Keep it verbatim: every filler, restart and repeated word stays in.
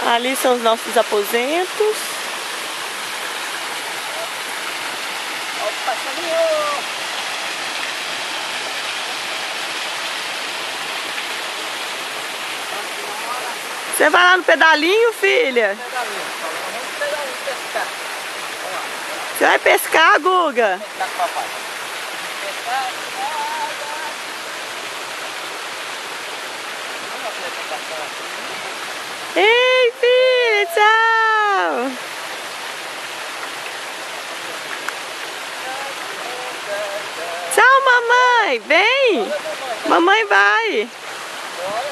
Ali são os nossos aposentos. Você vai lá no pedalinho, filha? Você vai pescar, Guga? Ei, filha, tchau! Tchau, mamãe! Vem! Mamãe vai!